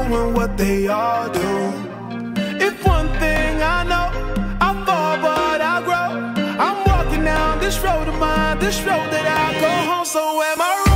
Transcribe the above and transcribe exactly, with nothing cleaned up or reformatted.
doing what they all do. If one thing I know, I fall but I grow. I'm walking down this road of mine, this road that I go home. So am I right?